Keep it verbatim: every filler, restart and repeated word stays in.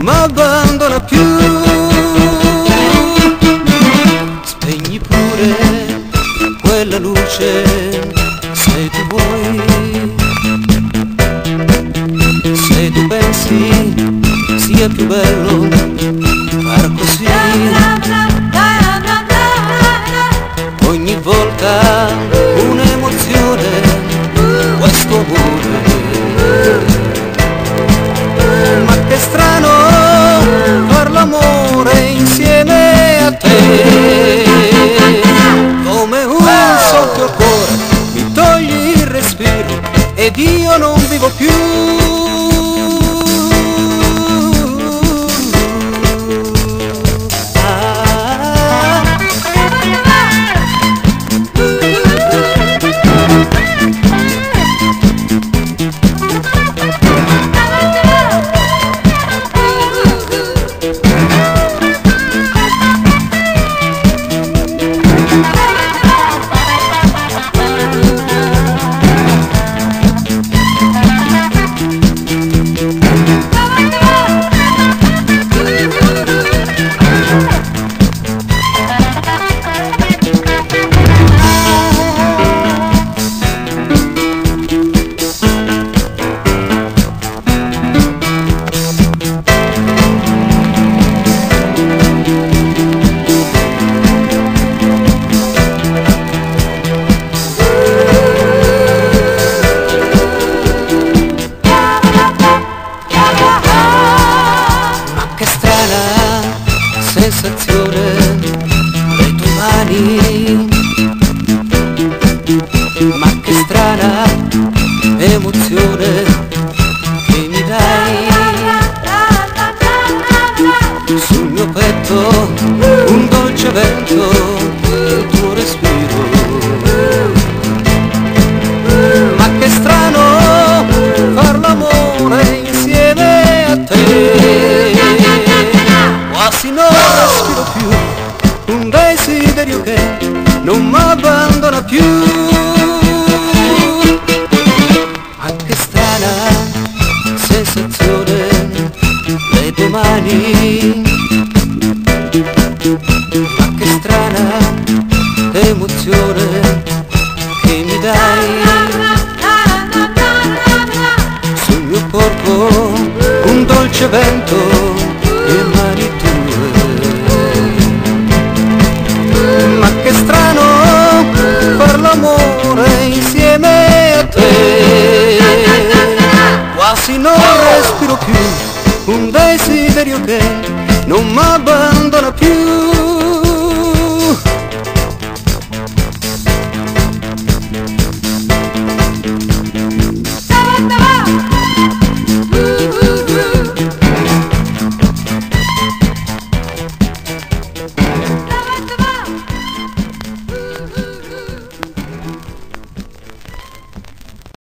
m'abbandona più. Spegni pure quella luce se tu vuoi, se tu pensi sia più bello far così. Ogni volta un'emozione, questo amore. Ma che strano far l'amore insieme a te. Come un soffio al cuore mi togli il respiro ed io non vivo più. Sensazione, le tue mani, ma che strana emozione che mi dai. Sul mio petto un dolce vento, il tuo respiro. Ma che strano far l'amore insieme a te. Quasi non respiro più, un desiderio che non m'abbandona più. Ma che strana sensazione, le tue mani, ma che strana emozione che mi dai. Sul mio corpo un dolce vento e mani tue. Ma che strano far l'amore insieme a te. Quasi non respiro più, un desiderio che non m'abbandona più.